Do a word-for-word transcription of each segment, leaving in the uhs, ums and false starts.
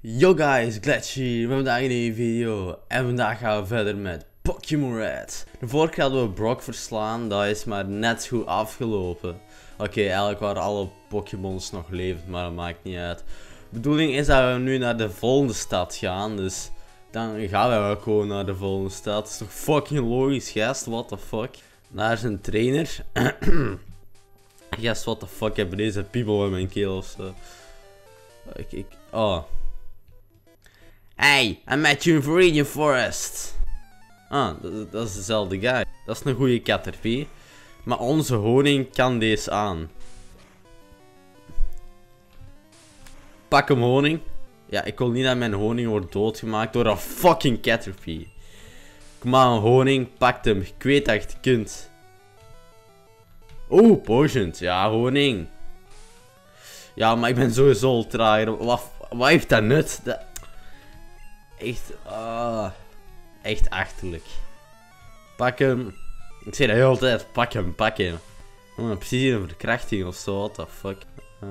Yo guys, Glitch hier met vandaag een nieuwe video en vandaag gaan we verder met Pokémon Red. De vorige keer hadden we Brock verslaan, dat is maar net goed afgelopen. Oké, okay, eigenlijk waren alle Pokémons nog levend, maar dat maakt niet uit. De bedoeling is dat we nu naar de volgende stad gaan, dus dan gaan we wel gewoon naar de volgende stad. Dat is toch fucking logisch, gast, what the fuck. Daar is een trainer. Gast, what the fuck, heb deze piebel in mijn keel ofzo. Ik, ik, oh. Hey, I met you in Viridian Forest. Ah, dat, dat is dezelfde guy. Dat is een goede Caterpie. Maar onze honing kan deze aan. Pak hem honing. Ja, ik wil niet dat mijn honing wordt doodgemaakt door een fucking Caterpie. Kom aan, honing, pak hem. Ik weet dat je het kunt. Oeh, potions. Ja, honing. Ja, maar ik ben sowieso al trager. Wat, wat heeft dat nut? Dat... Echt, uh, echt achterlijk. Pak hem. Ik zeg de hele tijd, pak hem, pak hem. Oh, precies een verkrachting ofzo, what the fuck. Uh...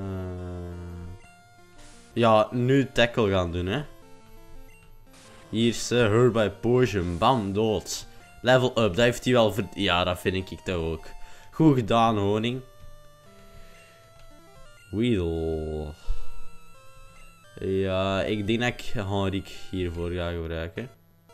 Ja, nu tackle gaan doen, hè. Hier is uh, Hurt by Poison, bam, dood. Level up, dat heeft hij wel ver... Ja, dat vind ik toch ook. Goed gedaan, honing. Weedle. Ja, ik denk dat ik Henrik hiervoor ga gebruiken.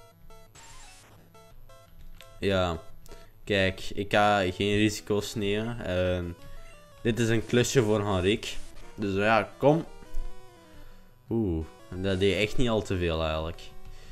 Ja, kijk, ik ga geen risico's nemen. En dit is een klusje voor Henrik. Dus ja, kom. Oeh, dat deed echt niet al te veel eigenlijk.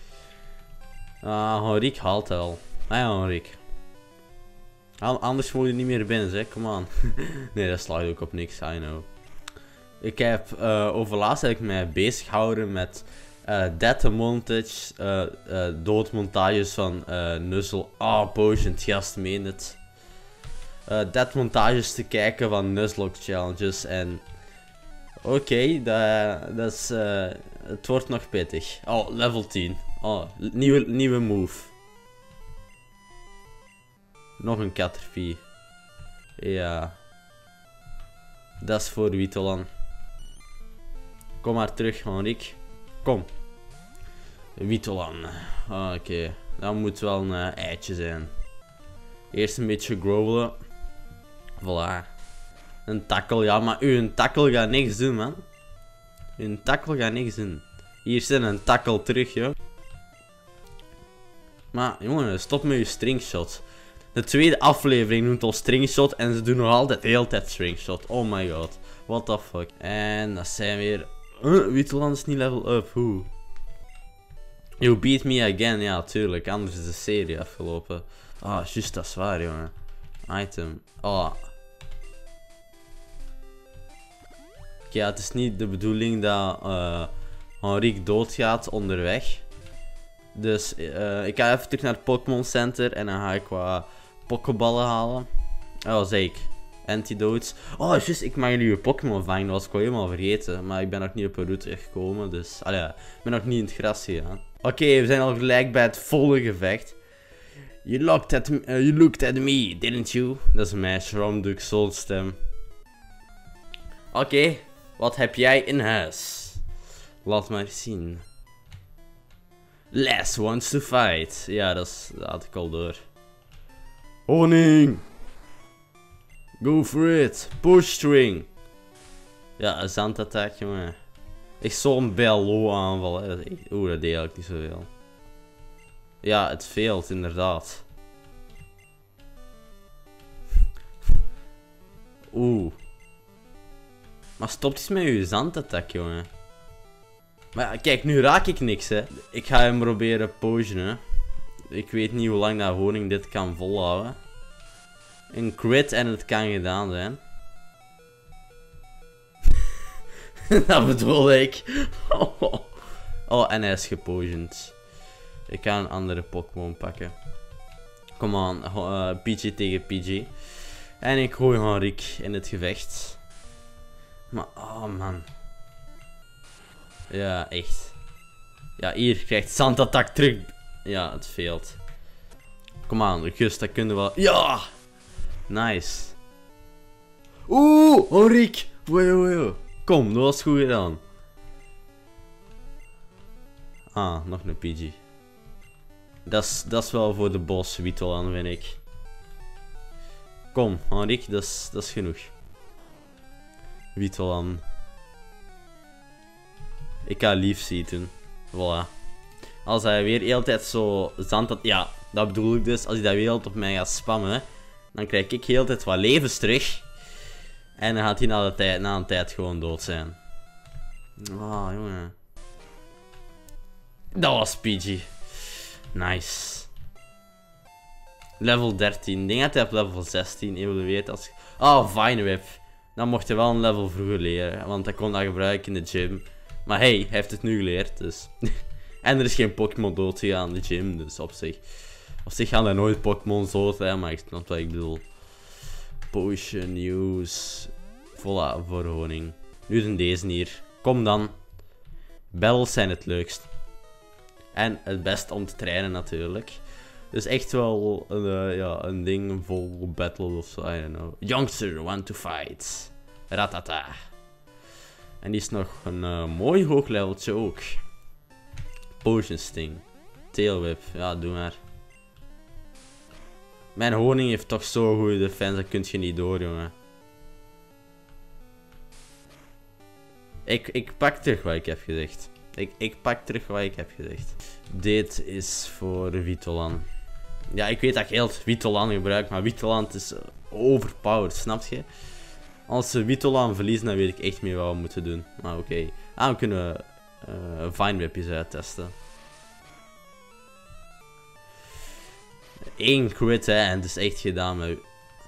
Ah, Henrik haalt wel. Ah ja, Henrik. Anders moet je niet meer binnen, zeg, kom aan. Nee, dat slaat ook op niks, I know. Ik heb uh, overlaatst heb ik mij bezig gehouden met uh, dead montage, uh, uh, doodmontages van uh, Nuzlocke. Oh, Potion, gast, meen het. Uh, dead montages te kijken van Nuzlocke challenges en... Oké, okay, dat, dat is... Uh, het wordt nog pittig. Oh, level tien. Oh, nieuwe, nieuwe move. Nog een Caterpie. Ja. Dat is voor Witolan. Kom maar terug, Henrik. Kom. Witolan. Oh, oké. Okay. Dat moet wel een uh, eitje zijn. Eerst een beetje growlen. Voilà. Een tackle. Ja, maar uw tackle gaat niks doen, man. Uw tackle gaat niks doen. Hier zit een tackle terug, joh. Maar, jongen, stop met je stringshot. De tweede aflevering noemt al stringshot en ze doen nog altijd de hele tijd stringshot. Oh my god. What the fuck. En dat zijn weer... Uh, Witolan is niet level up. Hoe? You beat me again. Ja, tuurlijk. Anders is de serie afgelopen. Ah, juist, dat is waar, jongen. Item. Oh. Oké, ja, het is niet de bedoeling dat uh, Henrik doodgaat onderweg. Dus uh, ik ga even terug naar het Pokémon Center en dan ga ik wat Pokéballen halen. Oh, zeg ik. Antidotes. Oh, juist, ik mag nu een Pokémon vangen. Dat was ik al helemaal vergeten. Maar ik ben nog niet op een route gekomen. Dus, allee, ik ben nog niet in het gras gegaan. Oké, okay, we zijn al gelijk bij het volle gevecht. You looked at me, uh, you looked at me, didn't you? Dat is mijn Shroomduck Soul stem. Oké, okay, wat heb jij in huis? Laat maar zien. Les wants to fight. Ja, dat, is, dat had ik al door. Honing! Go for it! Push string! Ja, een zandattack, jongen. Ik zo'n Bello aanval, hè. Oeh, dat deed eigenlijk niet zoveel. Ja, het veelt, inderdaad. Oeh. Maar stop eens met je zandattack, jongen. Maar ja, kijk, nu raak ik niks, hè. Ik ga hem proberen potionen. Ik weet niet hoe lang dat honing dit kan volhouden. Een crit en het kan gedaan zijn. Dat bedoel ik. Oh. Oh, en hij is gepotioned. Ik ga een andere Pokémon pakken. Kom aan, uh, P G tegen P G. En ik gooi Henrik in het gevecht. Maar, oh man. Ja, echt. Ja, hier krijgt Zandattack terug. Ja, het veelt. Kom aan, Gus, dat kunnen we wel. Ja! Nice. Oeh, Henrik. Wow, wow. Kom, dat was goed gedaan. Ah, nog een Pidgey. Dat is, dat is wel voor de boss Vitolan, vind ik. Kom, Henrik, dat is, dat is genoeg. Vitolan. Ik ga lief zien. Voilà. Als hij weer de hele tijd zo zand had... Ja, dat bedoel ik dus. Als hij dat weer op mij gaat spammen, dan krijg ik heel tijd wat levens terug. En dan gaat hij na, de tijd, na een tijd gewoon dood zijn. Ah, jongen. Dat was Pidgey. Nice. Level dertien. Ik denk dat hij op level zestien evolueert. Als... Oh, Vine Whip. Dan mocht hij wel een level vroeger leren. Want hij kon dat gebruiken in de gym. Maar hey, hij heeft het nu geleerd, dus... En er is geen Pokémon dood gegaan in de gym, dus op zich... Op zich gaan er nooit Pokémon dood, hè, maar ik snap wat ik bedoel. Potion News. Voilà, voor honing. Nu dan deze hier. Kom dan. Battles zijn het leukst. En het best om te trainen natuurlijk. Dus echt wel een, uh, ja, een ding vol battle of zo, I don't know. Youngster, want to fight. Ratata. En die is nog een uh, mooi hoog leveltje ook. Potion Sting. Tail Whip. Ja, doe maar. Mijn honing heeft toch zo'n goede defense, dat kun je niet door, jongen. Ik, ik pak terug wat ik heb gezegd. Ik, ik pak terug wat ik heb gezegd. Dit is voor Vitolan. Ja, ik weet dat ik heel Vitolan gebruik, maar Vitolan is uh, overpowered, snap je? Als we Vitolan verliezen, dan weet ik echt meer wat we moeten doen. Maar oké. Okay. Ah, we kunnen uh, Vine Whipjes uittesten. Eén crit, hè, en het is echt gedaan met...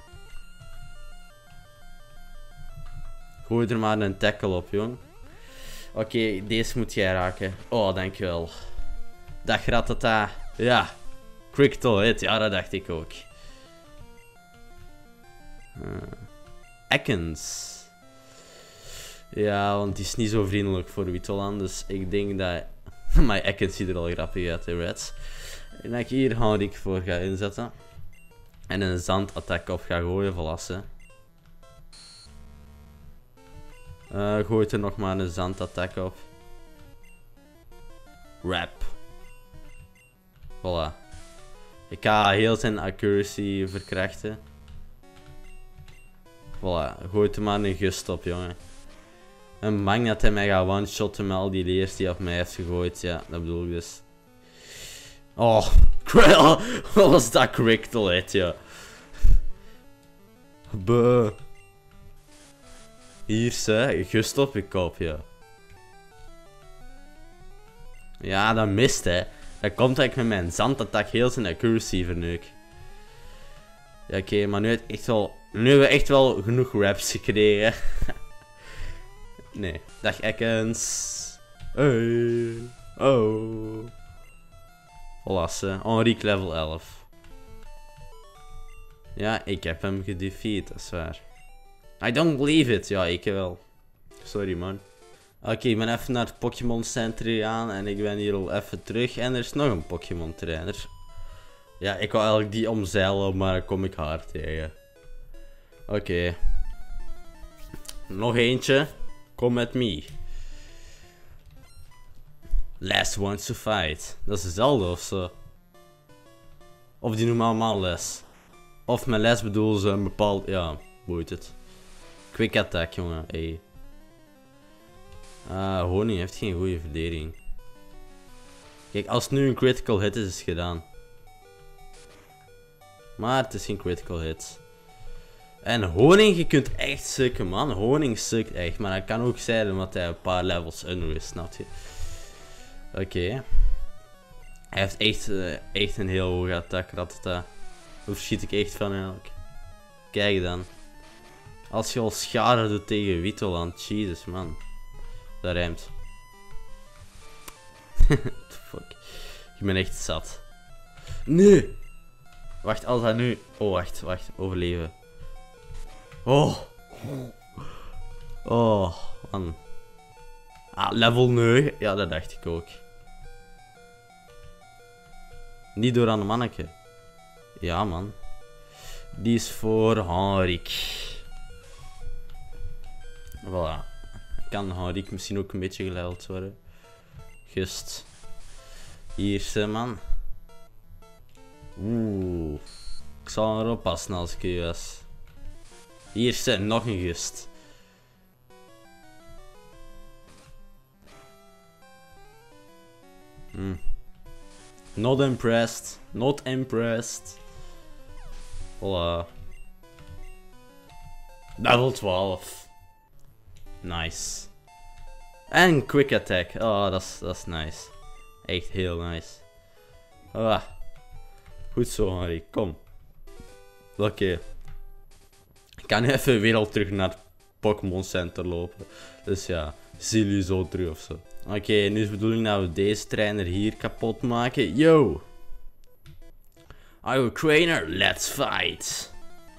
Gooi er maar een tackle op, jong. Oké, okay, deze moet jij raken. Oh, dankjewel. Dag Ratata. Ja. Critical hit, ja, dat dacht ik ook. Uh. Ekans. Ja, want die is niet zo vriendelijk voor Vitolan, dus ik denk dat... Maar Ekans ziet er al grappig uit, de Reds. En dat ik hier Henrik voor ga inzetten. En een zandattack op ga gooien, verlassen. Uh, gooit er nog maar een zandattack op. Rap. Voilà. Ik ga heel zijn accuracy verkrachten. Voilà, gooit er maar een gust op, jongen. En bang dat hij mij gaat one-shotten met al die leers die hij op mij heeft gegooid. Ja, dat bedoel ik dus. Oh, wat was dat critical hit, ja. Buh. Hier, ze, gust op je kop, ja. Ja, dat mist, hè. Dat komt dat ik met mijn zandattack heel zijn accuracy verneuk. Ja, oké, okay, maar nu, het echt wel, nu hebben we echt wel genoeg raps gekregen. Nee. Dag Ekans. Hey. Oh. Volwassen. Henrik level elf. Ja, ik heb hem gedefeat, dat is waar. I don't believe it. Ja, ik wel. Sorry, man. Oké, okay, ik ben even naar het Pokémon Center gegaan en ik ben hier al even terug. En er is nog een Pokémon trainer. Ja, ik wou eigenlijk die omzeilen, maar dan kom ik haar tegen. Oké. Okay. Nog eentje. Kom met me. Last wants to fight. Dat is dezelfde of zo. Of die noemen allemaal les. Of met les bedoelen ze een bepaald... Ja, boeit het. Quick attack, jongen. Hey. Ah, honing heeft geen goede verdediging. Kijk, als het nu een critical hit is, is het gedaan. Maar het is geen critical hit. En honing, je kunt echt sukken, man. Honing sukt echt. Maar dat kan ook zijn omdat hij een paar levels under is, snap je? Oké. Okay. Hij heeft echt, uh, echt een heel hoge attack, Ratata. Daar verschiet ik echt van eigenlijk. Kijk dan. Als je al schade doet tegen Vitolan, Jesus man. Dat rijmt. What the fuck. Ik ben echt zat. Nee! Wacht, als hij nu... Oh, wacht, wacht. Overleven. Oh. Oh, man. Ah, level negen. Ja, dat dacht ik ook. Niet door aan de manneke. Ja, man. Die is voor Henrik. Voilà. Kan Henrik misschien ook een beetje geleveld worden. Just. Hier ze man. Oeh. Ik zal erop passen als ik u was. Hier ze, nog een gust. Hmm. Not impressed. Not impressed. Voilà. Level twaalf. Nice. En quick attack. Oh, dat is, dat is nice. Echt heel nice. Ah. Goed zo, Harry. Kom. Oké. Okay. Ik kan nu even weer al terug naar het Pokémon Center lopen. Dus ja, zie jullie zo terug ofzo. Oké, okay, nu is de bedoeling dat we deze trainer hier kapot maken. Yo! Are you a trainer? Let's fight!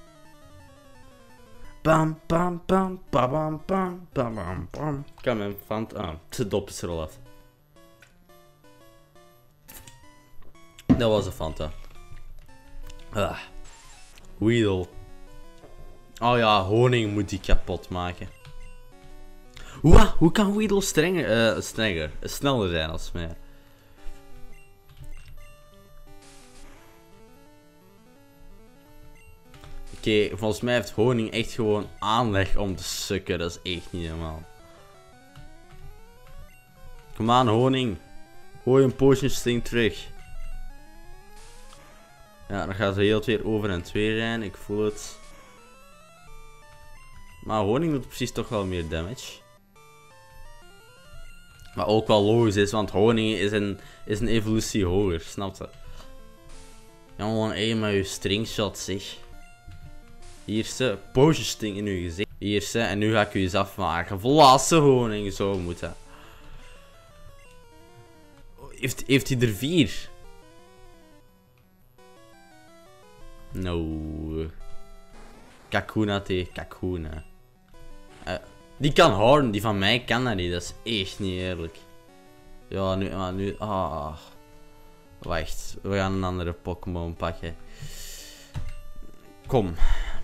Bam bam bam bam bam bam bam bam. Ik kan mijn van ah, de dop is er al af. Dat was een Fanta. Ah. Weedle. Oh ja, honing moet die kapot maken. Hoe, hoe kan Weedle strenger, uh, strenger, sneller zijn als mij? Oké, okay, volgens mij heeft honing echt gewoon aanleg om te sukken. Dat is echt niet helemaal. Kom aan, honing. Gooi een potion sting terug. Ja, dan gaat ze heel weer over en twee zijn. Ik voel het. Maar honing doet precies toch wel meer damage. Maar ook wel logisch is, want honing is een, is een evolutie hoger, snap je? Ja, gewoon één met je stringshot, zeg. Hier ze, potion sting in uw gezicht. Hier ze, en nu ga ik u eens afmaken. Volwassen honing, zo moet dat. Heeft, heeft hij er vier? No. Kakuna tegen Kakuna. Uh, die kan houden, die van mij kan dat niet. Dat is echt niet eerlijk. Ja, nu, maar nu, ah. Wacht, we gaan een andere Pokémon pakken. Kom.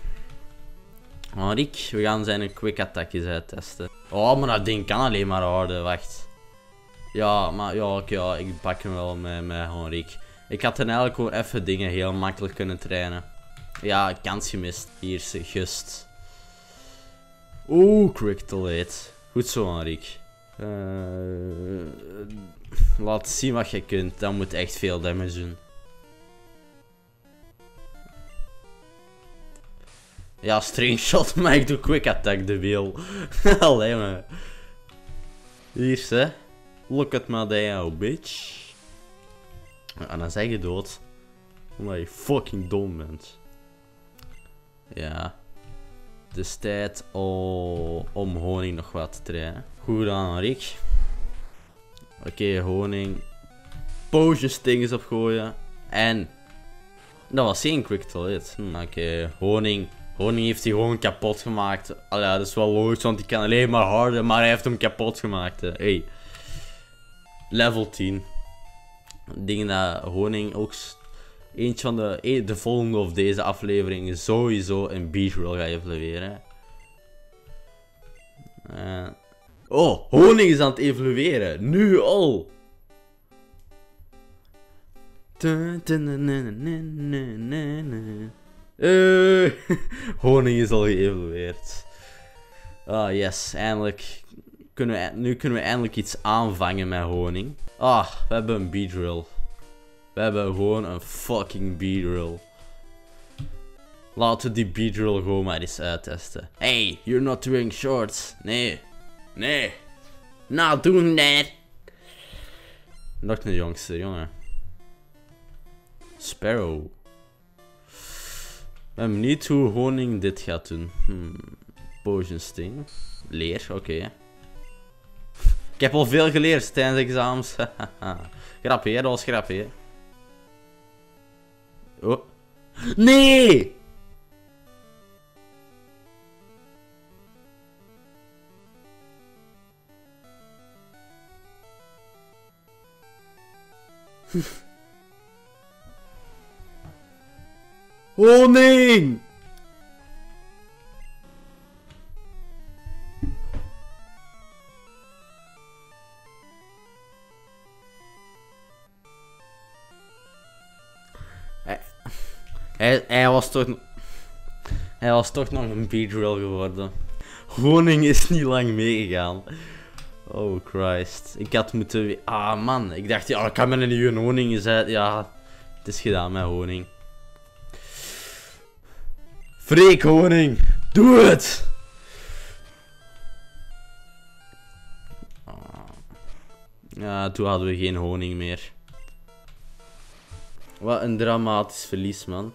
Henrik, we gaan zijn quick attackjes uittesten. Oh, maar dat ding kan alleen maar houden, wacht. Ja, maar ja, oké, ja, ik pak hem wel met, met Henrik. Ik had dan eigenlijk gewoon even dingen heel makkelijk kunnen trainen. Ja, kans gemist. Hier is Gust. Oeh, Crictolate. Goed zo, Henrik. Uh, laat zien wat je kunt. Dat moet echt veel damage doen. Ja, string shot, maar ik doe quick attack, de wil. Allee, man. Hier, ze. Look at my day, bitch. En dan zeg je dood. Omdat je fucking dom bent. Ja. Het is tijd om honing nog wat te trainen. Goed aan, Rick. Oké, okay, honing. Potion stingers opgooien. En. Dat was geen quick toilet. Hm, Oké, okay, honing. Honing heeft hij gewoon kapot gemaakt. Allee, dat is wel logisch, want hij kan alleen maar harder. Maar hij heeft hem kapot gemaakt. Hè. Hey. Level tien. Dingen dat honing ook. Eentje van de, de volgende of deze aflevering sowieso een beachroll ga evalueren. Uh. Oh, honing is aan het evalueren. Nu al. Uh, honing is al geëvalueerd. Ah, yes, eindelijk. Kunnen we, nu kunnen we eindelijk iets aanvangen met honing. Ah, we hebben een beadrill. We hebben gewoon een fucking beadrill. Laten we die beadrill gewoon maar eens uittesten. Hey, you're not wearing shorts. Nee. Nee. Not doing that. Nog een jongste, jongen. Sparrow. Ik ben benieuwd hoe honing dit gaat doen. Hmm. Potion sting. Leer, oké. Okay. Ik heb al veel geleerd tijdens examens. Grappig, hè? Dat was grappig, hè? Oh. Nee! Honing! Hij, hij was toch... Hij was toch nog een Beedrill geworden. Honing is niet lang meegegaan. Oh Christ. Ik had moeten... Ah man, ik dacht, ja, ik kan met een nieuwe honing zijn. Ja, het is gedaan met honing. Freek honing, doe het! Ja, toen hadden we geen honing meer. Wat een dramatisch verlies, man.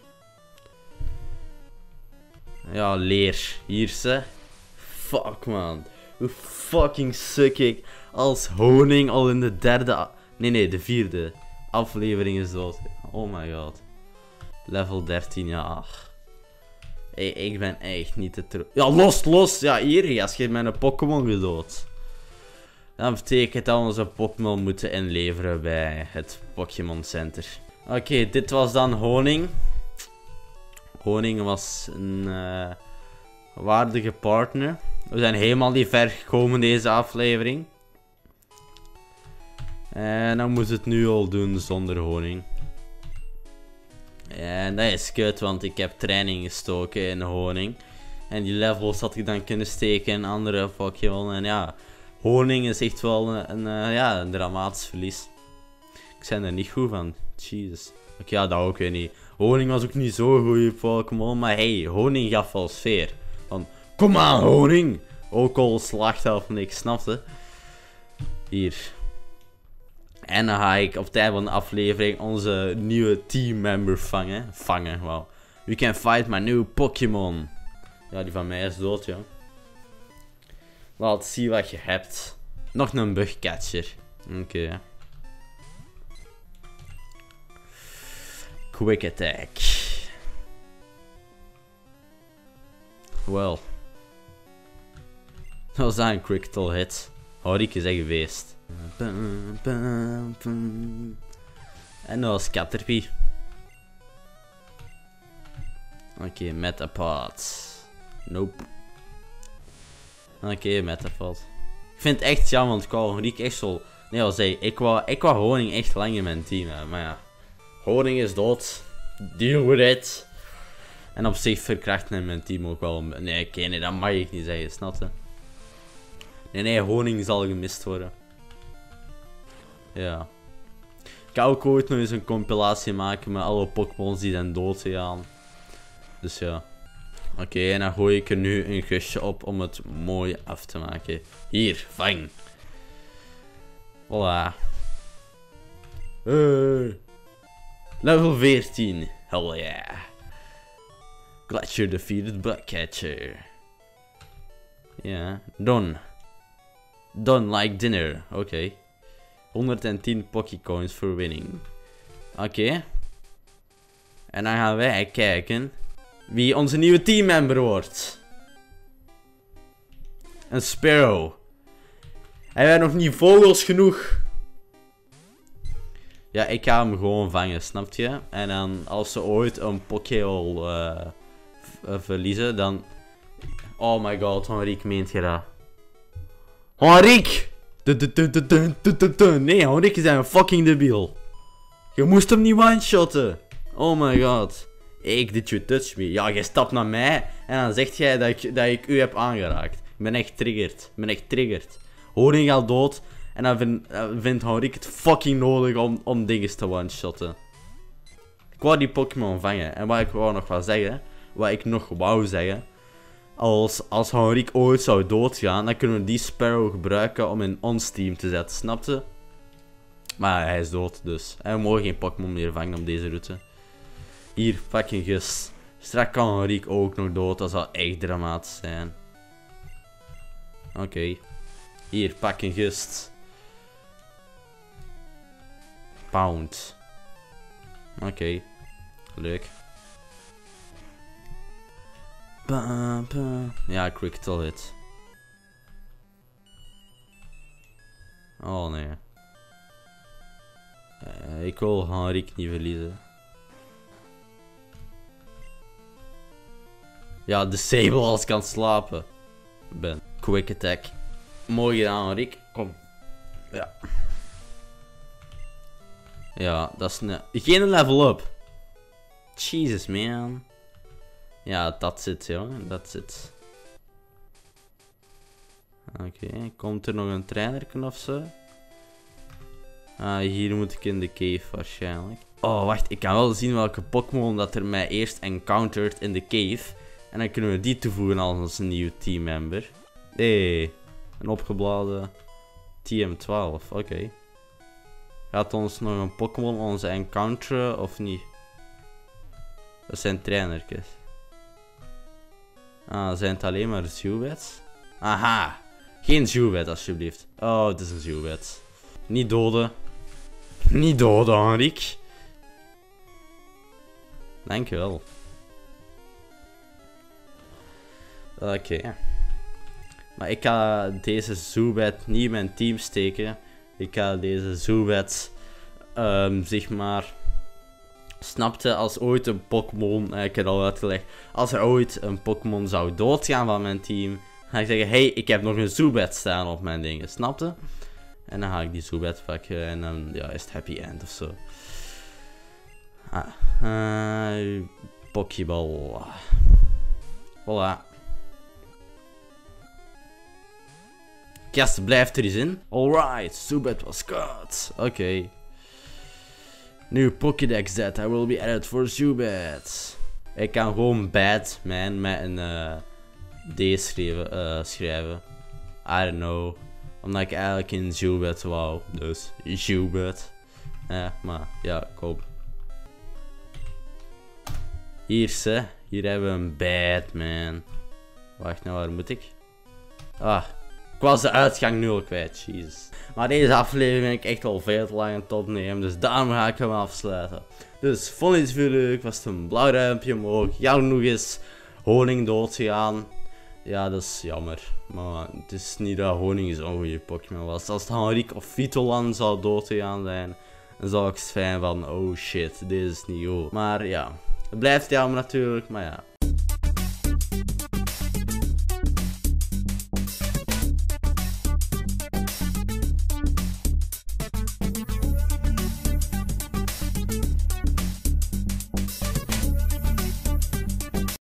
Ja, leer. Hier, ze. Fuck, man. Hoe fucking suk ik als honing al in de derde... Nee, nee, de vierde aflevering is dood. Oh my god. Level dertien, ja. Ach. Hey, ik ben echt niet te tro... Ja, los, los! Ja, hier, als je mijn Pokémon gedood. Dat betekent dat we onze Pokémon moeten inleveren bij het Pokémon Center. Oké, okay, dit was dan Honing. Honing was een uh, waardige partner. We zijn helemaal niet ver gekomen in deze aflevering. En dan moet het nu al doen zonder Honing. En dat is kut, want ik heb training gestoken in Honing. En die levels had ik dan kunnen steken in andere Pokémon. En ja, Honing is echt wel een, een, uh, ja, een dramatisch verlies. Ik ben er niet goed van. Jesus. Oké, okay, ja, dat ook weer niet. Honing was ook niet zo'n goede Pokémon. Maar hey, Honing gaf wel sfeer. Van, kom aan Honing! Ook al slacht hij of niks, snapte? Hier. En dan ga ik op het einde van de aflevering onze nieuwe teammember vangen. Vangen, wauw. You can fight my new Pokémon. Ja, die van mij is dood, ja. Laat zien wat je hebt. Nog een bugcatcher. Oké. Okay. Quick attack. Wel. Dat was een critical hit. Horik is echt geweest. En dat was Caterpie. Oké, okay, Metapod. Nope. Oké, okay, Metapod. Ik vind het echt jammer, want ik wou Horik echt zo... Nee, al zei ik wou, ik wou Honing echt lang in mijn team hebben, maar ja. Honing is dood. Deal with it. En op zich verkrachten in mijn team ook wel. Nee, oké, nee, dat mag ik niet zeggen, snap je? Nee, nee, Honing zal gemist worden. Ja. Ik ga ook ooit nog eens een compilatie maken met alle Pokémons die zijn dood gegaan. Dus ja. Oké, okay, en dan gooi ik er nu een gusje op om het mooi af te maken. Hier, vang. Voilà. Hey. Level veertien. Hell yeah. Glacier defeated Bugcatcher. Ja, yeah. Done. Done like dinner. Oké. Okay. honderdtien Pokécoins voor winning. Oké. Okay. En dan gaan wij kijken wie onze nieuwe teammember wordt. Een Sparrow. Hij heeft nog niet vogels genoeg. Ja, ik ga hem gewoon vangen, snap je? En dan als ze ooit een Pokéball uh, verliezen, dan... Oh my god, Henrik, meent je dat? Henrik! Nee, Henrik is een fucking debiel. Je moest hem niet one-shotten. Oh my god. Ik did you touch me. Ja, je stapt naar mij en dan zegt jij dat ik, dat ik u heb aangeraakt. Ik ben echt triggerd. Ik ben echt triggerd. Honing gaat dood. En dan vind, uh, vindt Henrik het fucking nodig om, om dingen te one-shotten. Ik wou die Pokémon vangen. En wat ik wou nog wel zeggen. Wat ik nog wou zeggen. Als, als Henrik ooit zou doodgaan, dan kunnen we die Sparrow gebruiken om in ons team te zetten. Snap je? Maar hij is dood dus. En we mogen geen Pokémon meer vangen op deze route. Hier, fucking gus. Straks kan Henrik ook nog dood. Dat zou echt dramatisch zijn. Oké. Okay. Hier, pak een gust. Pound. Oké. Okay. Leuk. Ba, ba. Ja, critical hit. Oh nee. Uh, ik wil Henrik niet verliezen. Ja, Disable als kan slapen. Ben. Quick attack. Mooi gedaan, Henrik. Kom. Ja. Ja, dat is een... Geen level up. Jesus, man. Ja, that's it, jongen. That's it. Oké, okay. Komt er nog een trainerken of zo? Ah, hier moet ik in de cave waarschijnlijk. Oh, wacht. Ik kan wel zien welke Pokémon dat er mij eerst encountered in de cave. En dan kunnen we die toevoegen als onze nieuwe teammember. Hé, hey, een opgeblazen T M twaalf. Oké. Okay. Gaat ons nog een Pokémon onze encounteren of niet? Dat zijn trainertjes. Ah, zijn het alleen maar Zubat? Aha! Geen Zubat alsjeblieft. Oh, het is een Zubat. Niet doden. Niet doden, Henrik. Dankjewel. Oké. Okay. Maar ik ga deze Zubat niet in mijn team steken. Ik ga deze Zubat, um, zeg maar... Snapte, als ooit een Pokémon, eh, ik heb het al uitgelegd, als er ooit een Pokémon zou doodgaan van mijn team, ga ik zeggen, hey, ik heb nog een Zubat staan op mijn dingen, snapte? En dan ga ik die Zubat pakken en dan, ja, is het happy end of zo. Ah, uh, Pokéball. Voilà. Kast blijft er eens in. Alright, Zubat was caught. Oké. Okay. New Pokédex data will be added for Zubat. Ik kan gewoon Batman met een uh, D schrijven, uh, schrijven. I don't know. Omdat ik eigenlijk in Zubat wou. Dus Zubat. Ja, maar ja, koop. Hier ze. Hier hebben we een Batman. Wacht, nou waar moet ik? Ah. Ik was de uitgang nu al kwijt, jezus. Maar deze aflevering ben ik echt al veel te lang aan het opnemen, dus daarom ga ik hem afsluiten. Dus, vond je het video leuk, was het een blauw duimpje omhoog. Jou nog eens Honing doodgegaan. Ja, dat is jammer. Maar het is niet dat Honing zo'n goede Pokémon was. Als het Henrik of Vitolan zou doodgegaan zijn, dan zou ik zijn van, oh shit, deze is niet goed. Maar ja, het blijft jammer natuurlijk, maar ja.